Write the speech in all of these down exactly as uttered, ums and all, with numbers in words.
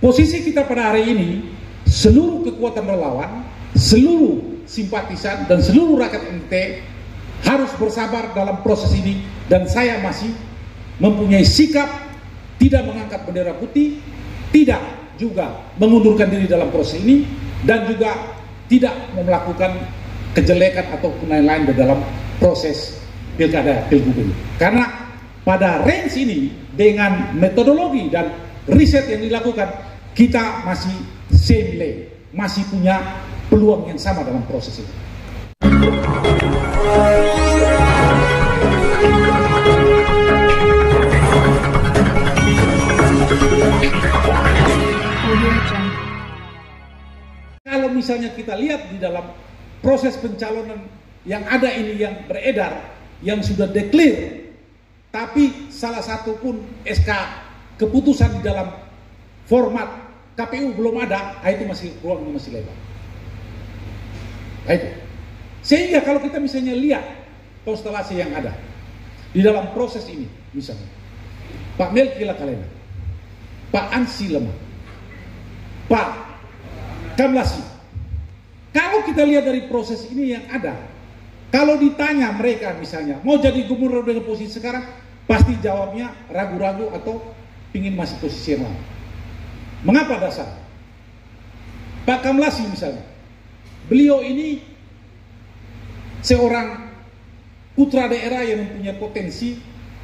Posisi kita pada hari ini, seluruh kekuatan relawan, seluruh simpatisan dan seluruh rakyat N T T harus bersabar dalam proses ini, dan saya masih mempunyai sikap tidak mengangkat bendera putih, tidak juga mengundurkan diri dalam proses ini, dan juga tidak melakukan kejelekan ataupun lain-lain di dalam proses pilkada pilgub ini. Karena pada range ini dengan metodologi dan riset yang dilakukan, kita masih same, masih punya peluang yang sama dalam proses ini. Kalau misalnya kita lihat di dalam proses pencalonan yang ada ini, yang beredar, yang sudah declare, tapi salah satu pun S K keputusan di dalam format K P U belum ada, itu masih ruangnya masih lebar. Itu. Sehingga kalau kita misalnya lihat konstelasi yang ada di dalam proses ini, misalnya Pak Melki Lakalena, Pak Ansi Lemah, Pak Kamlasi. Kalau kita lihat dari proses ini yang ada, kalau ditanya mereka misalnya mau jadi gubernur dengan posisi sekarang, pasti jawabnya ragu-ragu atau ingin masih posisi yang lama. Mengapa dasar? Pak Kamlasi misalnya, beliau ini seorang putra daerah yang mempunyai potensi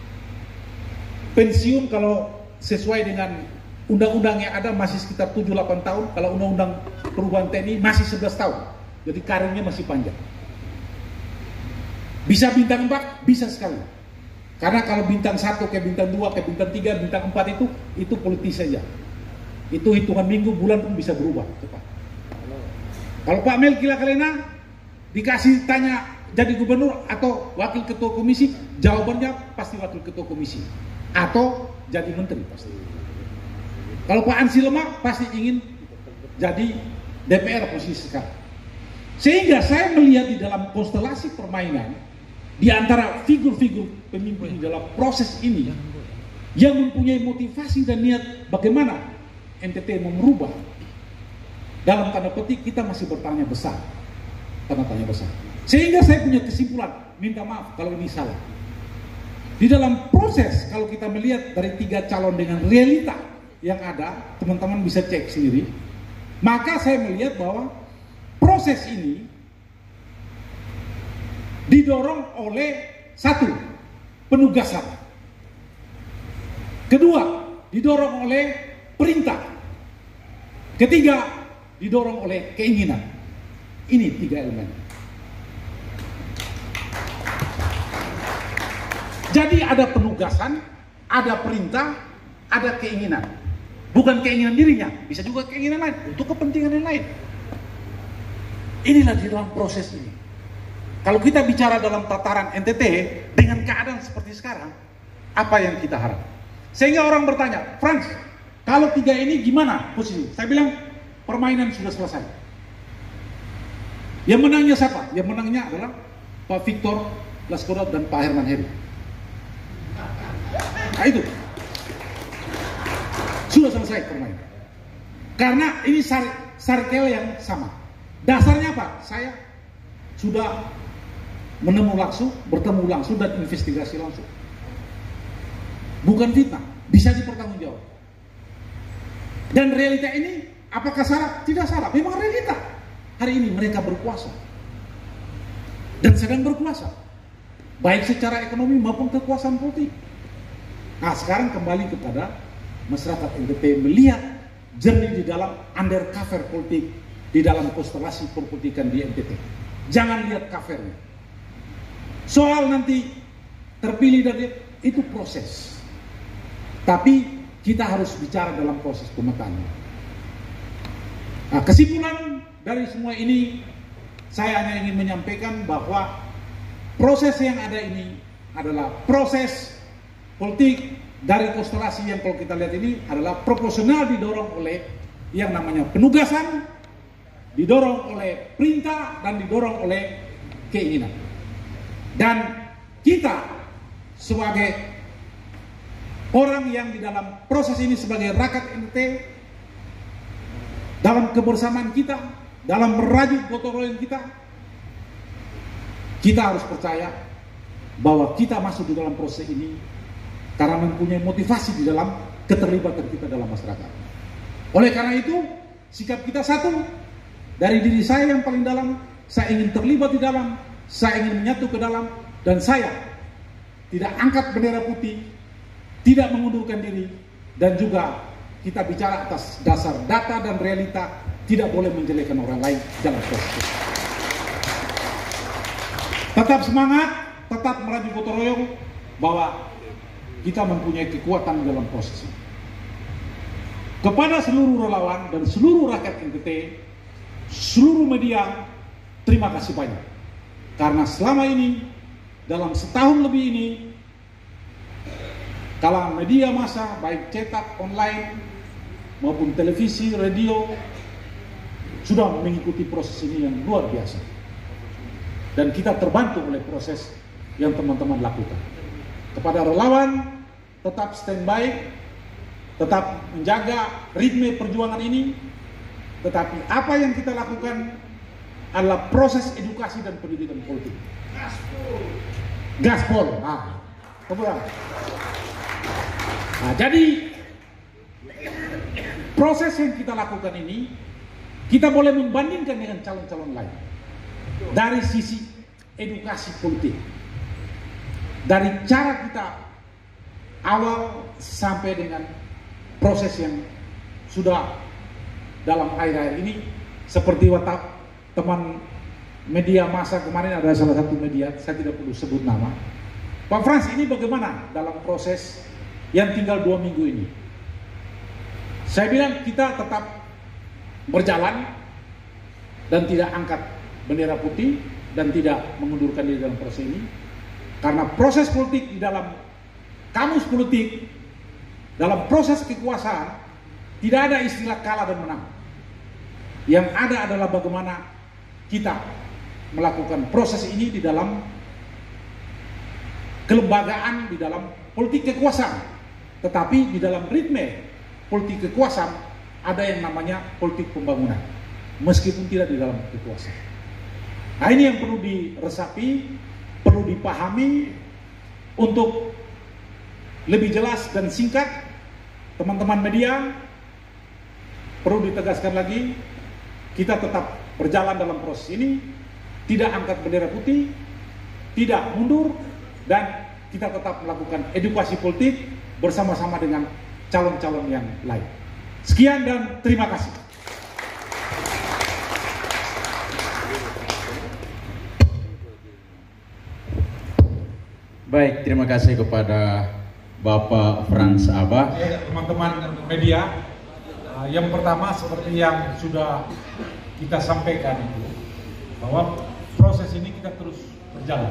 pensiun kalau sesuai dengan undang-undang yang ada masih sekitar tujuh delapan tahun, kalau undang-undang perubahan T N I masih sebelas tahun, jadi karirnya masih panjang. Bisa bintang empat, bisa sekali. Karena kalau bintang satu ke bintang dua ke bintang tiga, bintang empat itu itu politis saja. Itu hitungan minggu, bulan pun bisa berubah cepat. Kalau Pak Melki Lakalena dikasih tanya jadi gubernur atau wakil ketua komisi, jawabannya pasti wakil ketua komisi atau jadi menteri pasti. Kalau Pak Ansi Lemah pasti ingin jadi D P R posisi sekarang. Sehingga saya melihat di dalam konstelasi permainan di antara figur-figur pemimpin di dalam proses ini yang mempunyai motivasi dan niat bagaimana N T T mau merubah, dalam tanda petik kita masih bertanya besar, tanda tanya besar. Sehingga saya punya kesimpulan, minta maaf kalau ini salah. Di dalam proses kalau kita melihat dari tiga calon dengan realita yang ada, teman-teman bisa cek sendiri, maka saya melihat bahwa proses ini didorong oleh satu, penugasan. Kedua, didorong oleh perintah. Ketiga, didorong oleh keinginan. Ini tiga elemen. Jadi ada penugasan, ada perintah, ada keinginan. Bukan keinginan dirinya, bisa juga keinginan lain untuk kepentingan yang lain. Inilah di dalam proses ini. Kalau kita bicara dalam tataran N T T dengan keadaan seperti sekarang, apa yang kita harap? Sehingga orang bertanya, Frans, kalau tiga ini gimana posisi? Saya bilang permainan sudah selesai. Yang menangnya siapa? Yang menangnya adalah Pak Victor Laskodot dan Pak Herman Heri. Nah itu sudah selesai permainan. Karena ini sarkel yang sama. Dasarnya apa? Saya sudah menemu langsung, bertemu langsung dan investigasi langsung. Bukan fitnah, bisa dipertanggungjawab. Dan realita ini apakah salah? Tidak salah, memang realita. Hari ini mereka berkuasa dan sedang berkuasa, baik secara ekonomi maupun kekuasaan politik. Nah sekarang kembali kepada masyarakat N T T melihat jernih di dalam undercover politik, di dalam konstelasi perpolitikan di N T T. Jangan lihat covernya. Soal nanti terpilih dari itu proses. Tapi kita harus bicara dalam proses pemetaan. Nah, kesimpulan dari semua ini, saya hanya ingin menyampaikan bahwa proses yang ada ini adalah proses politik dari konstelasi yang kalau kita lihat ini adalah proporsional, didorong oleh yang namanya penugasan, didorong oleh perintah, dan didorong oleh keinginan. Dan kita sebagai orang yang di dalam proses ini sebagai rakyat N T T dalam kebersamaan kita, dalam merajut gotong royong kita, kita harus percaya bahwa kita masuk di dalam proses ini karena mempunyai motivasi di dalam keterlibatan kita dalam masyarakat. Oleh karena itu, sikap kita satu, dari diri saya yang paling dalam, saya ingin terlibat di dalam, saya ingin menyatu ke dalam, dan saya tidak angkat bendera putih, tidak mengundurkan diri, dan juga kita bicara atas dasar data dan realita, tidak boleh menjelekkan orang lain dalam proses. Tetap semangat, tetap merajut gotong royong, bahwa kita mempunyai kekuatan dalam proses ini. Kepada seluruh relawan dan seluruh rakyat N T T, seluruh media, terima kasih banyak. Karena selama ini, dalam setahun lebih ini, kalangan media massa, baik cetak, online, maupun televisi, radio, sudah mengikuti proses ini yang luar biasa. Dan kita terbantu oleh proses yang teman-teman lakukan. Kepada relawan, tetap standby, tetap menjaga ritme perjuangan ini, tetapi apa yang kita lakukan adalah proses edukasi dan pendidikan politik. Gaspol. Gaspol. Nah, kemudian. Nah, jadi proses yang kita lakukan ini, kita boleh membandingkan dengan calon-calon lain dari sisi edukasi politik, dari cara kita awal sampai dengan proses yang sudah dalam akhir-akhir ini, seperti watak teman media massa kemarin, ada salah satu media, saya tidak perlu sebut nama. Pak Frans, ini bagaimana dalam proses yang tinggal dua minggu ini? Saya bilang kita tetap berjalan dan tidak angkat bendera putih dan tidak mengundurkan diri dalam proses ini, karena proses politik di dalam kamus politik, dalam proses kekuasaan, tidak ada istilah kalah dan menang. Yang ada adalah bagaimana kita melakukan proses ini di dalam kelembagaan, di dalam politik kekuasaan. Tetapi di dalam ritme politik kekuasaan ada yang namanya politik pembangunan, meskipun tidak di dalam kekuasaan. Nah, ini yang perlu diresapi, perlu dipahami untuk lebih jelas dan singkat. Teman-teman media, perlu ditegaskan lagi, kita tetap berjalan dalam proses ini, tidak angkat bendera putih, tidak mundur, dan kita tetap melakukan edukasi politik bersama-sama dengan calon-calon yang lain. Sekian dan terima kasih. Baik, terima kasih kepada Bapak Frans Abah. Teman-teman media, yang pertama seperti yang sudah kita sampaikan itu, bahwa proses ini kita terus berjalan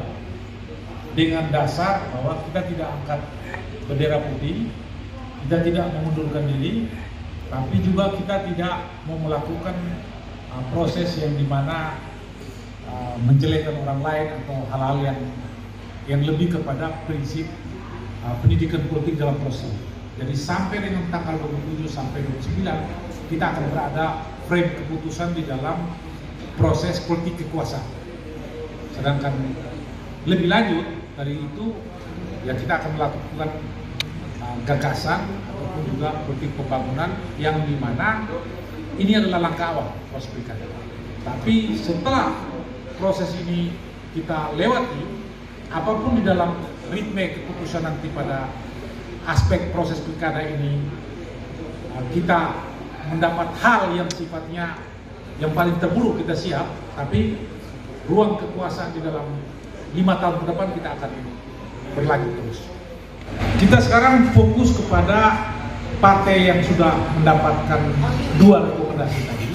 dengan dasar bahwa kita tidak angkat bendera putih, kita tidak mengundurkan diri, tapi juga kita tidak mau melakukan uh, proses yang dimana uh, menjelekkan orang lain atau hal-hal yang yang lebih kepada prinsip uh, pendidikan politik dalam proses. Jadi sampai dengan tanggal dua puluh tujuh sampai dua puluh sembilan kita akan berada frame keputusan di dalam proses politik kekuasaan. Sedangkan lebih lanjut dari itu, ya kita akan melakukan uh, gagasan ataupun juga politik pembangunan yang dimana ini adalah langkah awal proses pilkada. Tapi setelah proses ini kita lewati, apapun di dalam ritme keputusan nanti pada aspek proses pilkada ini, uh, kita mendapat hal yang sifatnya yang paling terburuk kita siap, tapi ruang kekuasaan di dalam lima tahun ke depan kita akan berlanjut terus. Kita sekarang fokus kepada partai yang sudah mendapatkan dua rekomendasi tadi.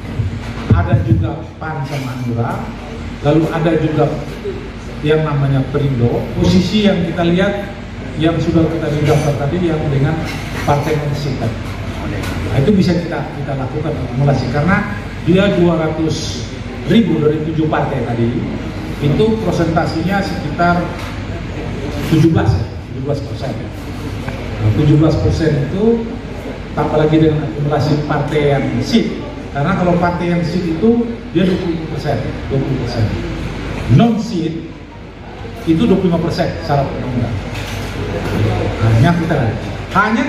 Ada juga P A N sama Hanura, lalu ada juga yang namanya Perindo. Posisi yang kita lihat yang sudah kita daftar tadi yang dengan partai non-sistem. Nah, itu bisa kita kita lakukan akumulasi karena dia dua ratus ribu dari tujuh partai tadi. Itu prosentasinya sekitar tujuh belas ya, tujuh belas persen. Nah, tujuh belas persen itu tambah lagi dengan akumulasi partai yang sip Karena kalau partai yang seat itu dia dua puluh persen, dua puluh persen. Non seat itu dua puluh lima persen syarat undang-undang. Hanya kita hanya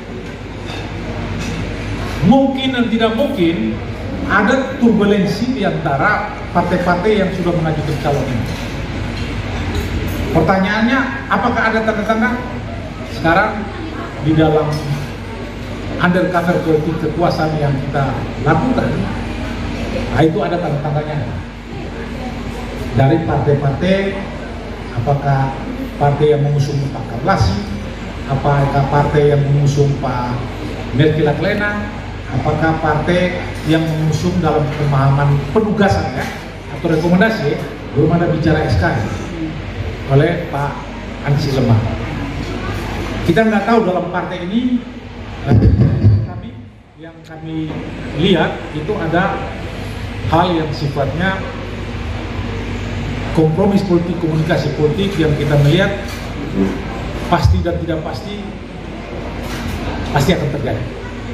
mungkin dan tidak mungkin ada turbulensi di antara partai-partai yang sudah mengajukan calon ini. Pertanyaannya, apakah ada tanda-tanda sekarang di dalam undercover politik kekuasaan yang kita lakukan? Nah, itu ada tanda-tandanya dari partai-partai. Apakah partai yang mengusung Pak Karlasi, apakah partai yang mengusung Pak Melki Laklena, apakah partai yang mengusung dalam pemahaman penugasan ya, atau rekomendasi, belum ada bicara S K oleh Pak Ansi Lemah. Kita nggak tahu dalam partai ini, kami yang kami lihat itu ada hal yang sifatnya kompromis politik, komunikasi politik yang kita melihat pasti dan tidak pasti pasti akan terjadi.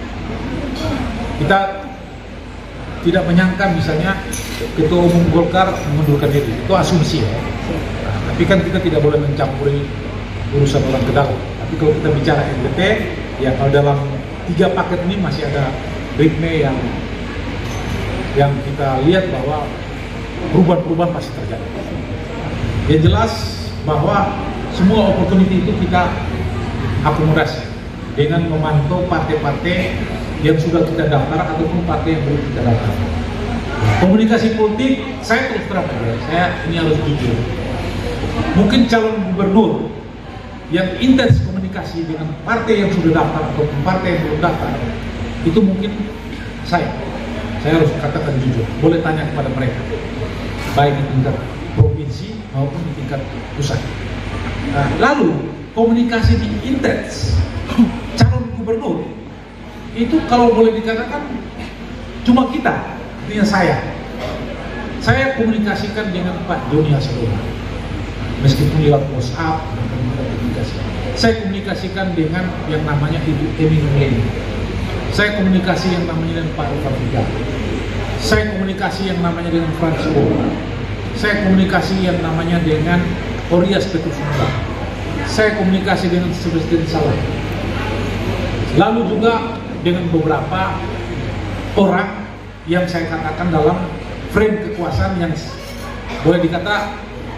Kita tidak menyangka misalnya Ketua Umum Golkar mengundurkan diri, itu asumsi ya. Nah, tapi kan kita tidak boleh mencampuri urusan orang ke dalam. Tapi kalau kita bicara M D P, ya kalau dalam tiga paket ini masih ada ritme yang yang kita lihat bahwa perubahan-perubahan pasti terjadi. Yang jelas bahwa semua opportunity itu kita akomodasi dengan memantau partai-partai yang sudah kita daftar ataupun partai yang belum kita daftar. Komunikasi politik, saya terus terang aja, saya ini harus jujur. Mungkin calon gubernur yang intens komunikasi dengan partai yang sudah daftar ataupun partai yang belum daftar, itu mungkin saya. Saya harus katakan jujur, boleh tanya kepada mereka, baik di tingkat provinsi maupun di tingkat pusat. Nah, lalu komunikasi di intens calon gubernur itu kalau boleh dikatakan cuma kita, artinya saya. Saya komunikasikan dengan Pak Joni Hasbulla, meskipun lewat WhatsApp, komunikasi. Saya komunikasikan dengan yang namanya Ibu Emi Nurleni. Saya komunikasi yang namanya dengan Pak Rufan Tiga. Saya komunikasi yang namanya dengan Francisco. Saya komunikasi yang namanya dengan Orias Petrusunda. Saya komunikasi dengan Sebastian Salah. Lalu juga dengan beberapa orang yang saya katakan dalam frame kekuasaan yang boleh dikata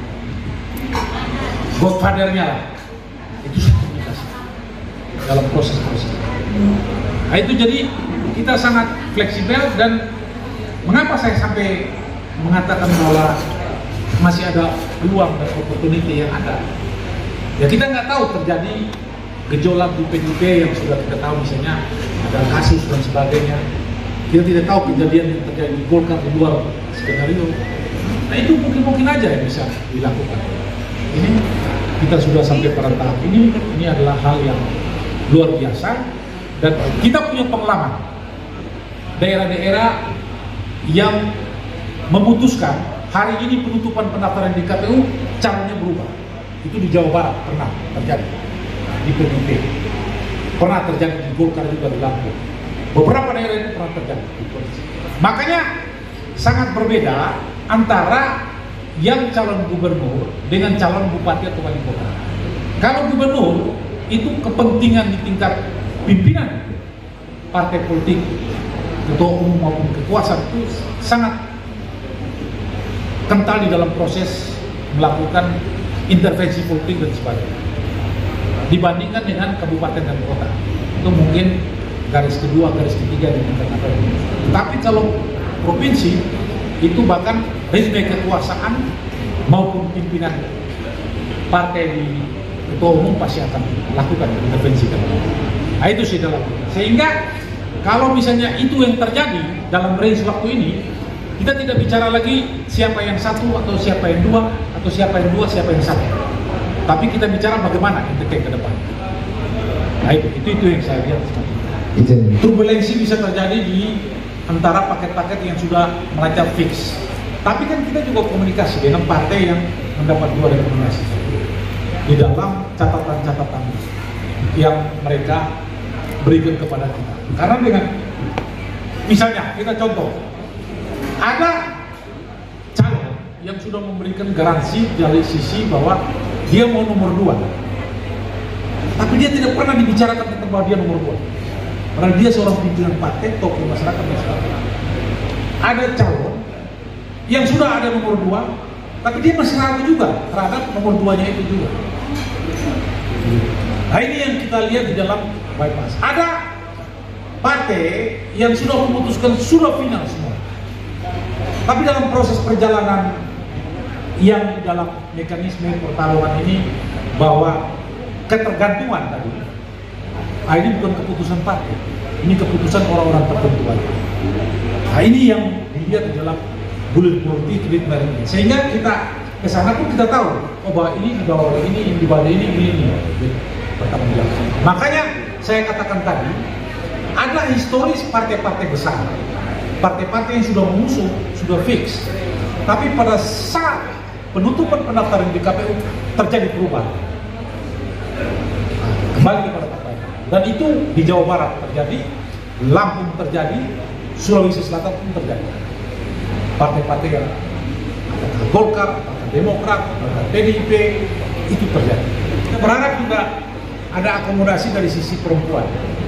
godfather-nya lah. Itu saya komunikasi dalam proses-proses. Nah, itu jadi kita sangat fleksibel. Dan mengapa saya sampai mengatakan bahwa masih ada peluang dan opportunity yang ada, ya kita nggak tahu terjadi gejolak di P D I P yang sudah kita tahu, misalnya ada kasus dan sebagainya. Kita tidak tahu kejadian yang terjadi di Golkar di luar skenario. Nah, itu mungkin-mungkin aja yang bisa dilakukan. Ini kita sudah sampai pada tahap ini, ini adalah hal yang luar biasa. Dan kita punya pengalaman daerah-daerah yang memutuskan hari ini penutupan pendaftaran di K P U, caranya berubah. Itu di Jawa Barat pernah terjadi, di P D I P pernah terjadi, di Golkar juga di Lampung. Beberapa daerah itu pernah terjadi. Makanya sangat berbeda antara yang calon gubernur dengan calon bupati atau wali kota. Kalau gubernur itu kepentingan di tingkat pimpinan partai politik, ketua umum maupun kekuasaan itu sangat kental di dalam proses melakukan intervensi politik dan sebagainya, dibandingkan dengan kabupaten dan kota. Itu mungkin garis kedua, garis ketiga di tingkat nasional. Tapi kalau provinsi itu bahkan ritme kekuasaan maupun pimpinan partai di ketua umum pasti akan lakukan intervensi. Nah, itu sih dalam. Sehingga kalau misalnya itu yang terjadi dalam range waktu ini, kita tidak bicara lagi siapa yang satu atau siapa yang dua atau siapa yang dua siapa yang satu. Tapi kita bicara bagaimana kita ke depan. Nah, itu itu, itu yang saya lihat. Turbulensi bisa terjadi di antara paket-paket yang sudah melacak fix. Tapi kan kita juga komunikasi dengan partai yang mendapat dua rekomendasi di dalam catatan-catatan yang mereka berikan kepada kita. Karena dengan Misalnya, kita contoh, ada calon yang sudah memberikan garansi dari sisi bahwa dia mau nomor dua, tapi dia tidak pernah dibicarakan tentang bahwa dia nomor dua. Karena dia seorang pimpinan partai, tokoh masyarakat masyarakat. Ada calon yang sudah ada nomor dua, tapi dia masih ragu juga terhadap nomor duanya itu juga. Nah ini yang kita lihat di dalam bypass. Ada partai yang sudah memutuskan sudah final semua, tapi dalam proses perjalanan yang di dalam mekanisme pertarungan ini bahwa ketergantungan tadi, nah ini bukan keputusan partai, ini keputusan orang-orang tertentu. Nah ini yang dilihat di dalam bulan politik di negara ini, sehingga kita kesana pun kita tahu, oh bahwa ini di bawah ini, ini di bawah ini, ini, ini. Bertanggung jawab. Makanya saya katakan tadi, ada historis partai-partai besar, partai-partai yang sudah mengusung, sudah fix, tapi pada saat penutupan pendaftaran di K P U terjadi perubahan, kembali kepada partai. Dan itu di Jawa Barat terjadi, Lampung terjadi, Sulawesi Selatan pun terjadi. Partai-partai yang Golkar, Demokrat, P D I P itu terjadi. Kita berharap juga ada akomodasi dari sisi perempuan.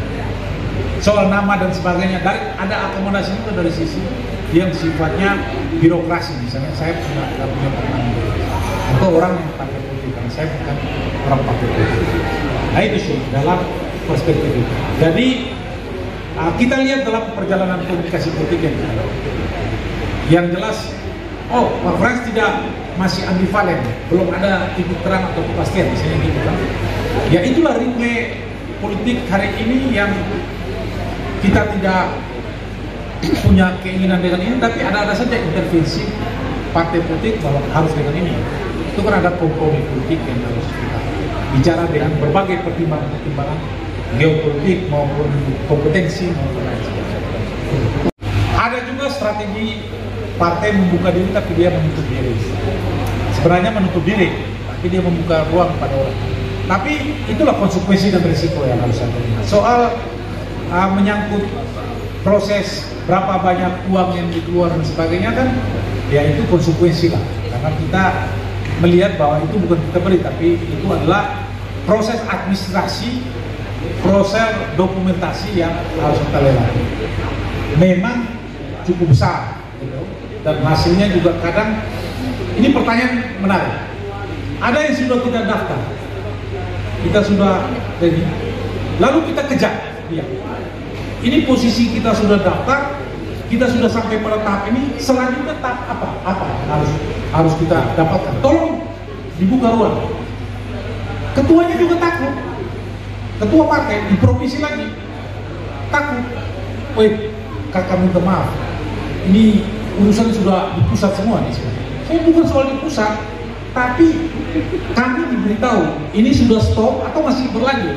Soal nama dan sebagainya, dari, ada akomodasi juga dari sisi yang sifatnya birokrasi. Misalnya saya punya punya teman atau orang yang partai politik, karena saya bukan orang partai politik. Nah itu sih dalam perspektif itu. Jadi kita lihat dalam perjalanan komunikasi politik yang kita yang jelas, oh Pak Frans tidak masih ambivalen, belum ada titik terang atau kepastian, misalnya gitu kan. Ya itulah ritme politik hari ini yang kita tidak punya keinginan dengan ini, tapi ada-ada saja intervensi partai politik bahwa harus dengan ini. Itu kan ada kompromi politik yang harus kita bicara dengan berbagai pertimbangan-pertimbangan geopolitik maupun kompetensi maupun lain sebagainya. Ada juga strategi partai membuka diri tapi dia menutup diri. Sebenarnya menutup diri, tapi dia membuka ruang pada orang. Tapi itulah konsekuensi dan risiko yang harus ada. Soal uh, menyangkut proses berapa banyak uang yang dikeluarkan dan sebagainya kan, ya itu konsekuensi lah. Karena kita melihat bahwa itu bukan kita beri, tapi itu adalah proses administrasi, proses dokumentasi yang harus kita lewati. Memang cukup besar, gitu. Dan hasilnya juga kadang, ini pertanyaan menarik. Ada yang sudah kita daftar, kita sudah ready, lalu kita kejar dia. Ini posisi kita sudah daftar, kita sudah sampai pada tahap ini, selanjutnya tahap apa? Apa harus harus kita dapatkan? Tolong dibuka ruang. Ketuanya juga takut, ketua partai di provinsi lagi takut. Woi, kakak minta maaf, ini urusan sudah di pusat semua nih. Saya bukan soal di pusat, tapi kami diberitahu ini sudah stop atau masih berlanjut.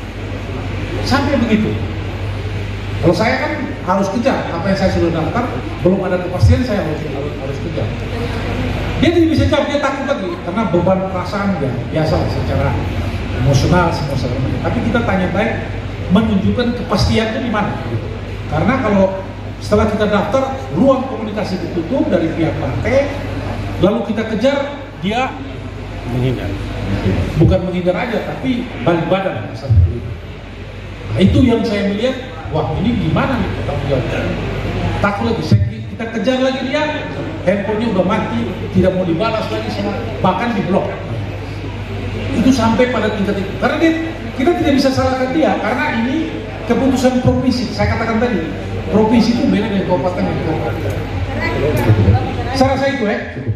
Sampai begitu. Kalau saya kan harus kejar apa yang saya sudah daftar, belum ada kepastian, saya harus harus, harus kejar. Dia tidak bisa jawab, dia takut lagi karena beban perasaan ya biasa secara emosional semua sebagainya. Tapi kita tanya baik, menunjukkan kepastiannya di mana. Gitu. Karena kalau setelah kita daftar, ruang komunikasi ditutup dari pihak partai, lalu kita kejar, dia menghindar. Bukan menghindar aja, tapi balik badan. Nah, itu yang saya melihat, wah ini gimana nih bertanggung jawab. Takut lagi, kita kejar lagi dia, handphonenya udah mati, tidak mau dibalas lagi semua, bahkan diblok. Itu sampai pada tingkat itu. Karena dia, kita tidak bisa salahkan dia, karena ini keputusan provinsi. Saya katakan tadi, provinsi itu beda dengan kabupaten dan kota. Saya rasa itu ya.